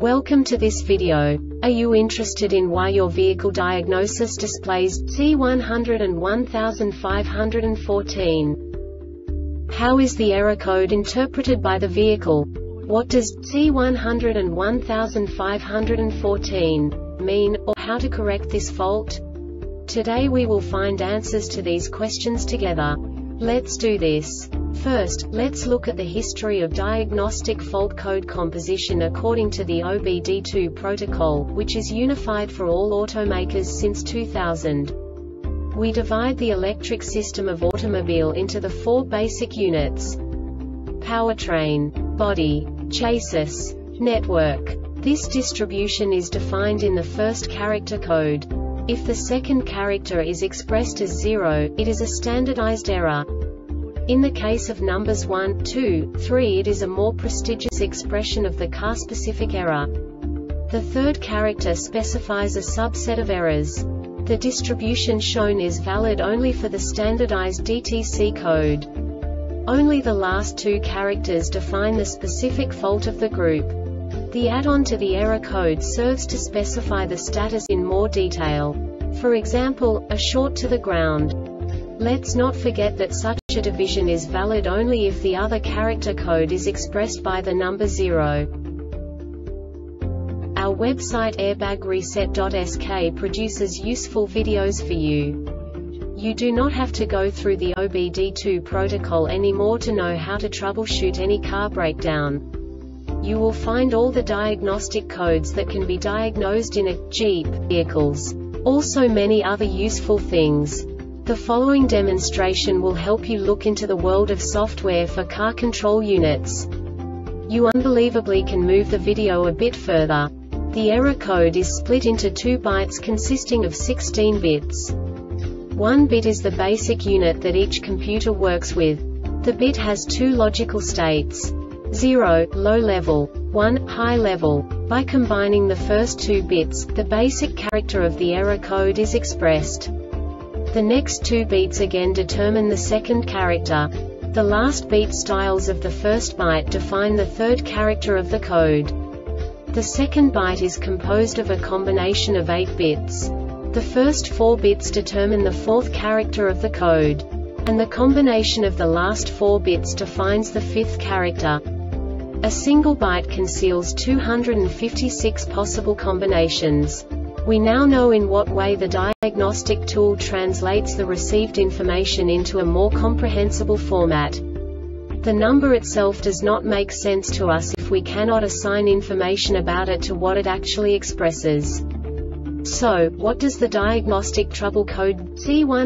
Welcome to this video. Are you interested in why your vehicle diagnosis displays C101514? How is the error code interpreted by the vehicle? What does C101514 mean, or how to correct this fault? Today we will find answers to these questions together. Let's do this. First, let's look at the history of diagnostic fault code composition according to the OBD2 protocol, which is unified for all automakers since 2000. We divide the electric system of automobile into the four basic units: powertrain, body, chassis, network. This distribution is defined in the first character code. If the second character is expressed as 0, it is a standardized error. In the case of numbers 1, 2, 3, it is a more prestigious expression of the car-specific error. The third character specifies a subset of errors. The distribution shown is valid only for the standardized DTC code. Only the last two characters define the specific fault of the group. The add-on to the error code serves to specify the status in more detail. For example, a short to the ground. Let's not forget that such a division is valid only if the other character code is expressed by the number 0. Our website airbagreset.sk produces useful videos for you. You do not have to go through the OBD2 protocol anymore to know how to troubleshoot any car breakdown. You will find all the diagnostic codes that can be diagnosed in a Jeep vehicles. Also many other useful things. The following demonstration will help you look into the world of software for car control units. You unbelievably can move the video a bit further. The error code is split into 2 bytes consisting of 16 bits. 1 bit is the basic unit that each computer works with. The bit has 2 logical states: 0, low level, 1, high level. By combining the first 2 bits, the basic character of the error code is expressed. The next 2 beats again determine the second character. The last beat styles of the first byte define the third character of the code. The second byte is composed of a combination of 8 bits. The first 4 bits determine the fourth character of the code. And the combination of the last 4 bits defines the fifth character. A single byte conceals 256 possible combinations. We now know in what way the diagnostic tool translates the received information into a more comprehensible format. The number itself does not make sense to us if we cannot assign information about it to what it actually expresses. So, what does the diagnostic trouble code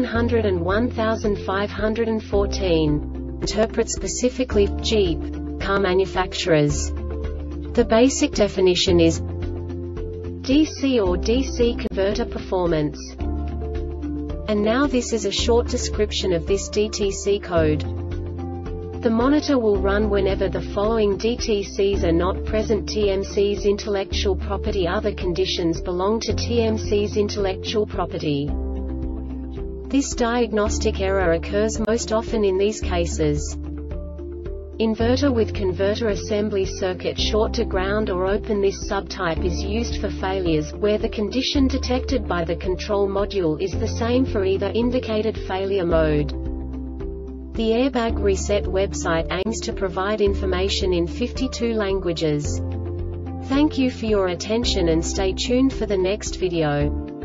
C101514 interpret specifically for Jeep car manufacturers? The basic definition is DC or DC converter performance. And now this is a short description of this DTC code. The monitor will run whenever the following DTCs are not present: TMC's intellectual property. Other conditions belong to TMC's intellectual property. This diagnostic error occurs most often in these cases: inverter with converter assembly circuit short to ground or open. This subtype is used for failures where the condition detected by the control module is the same for either indicated failure mode. The Airbag Reset website aims to provide information in 52 languages. Thank you for your attention and stay tuned for the next video.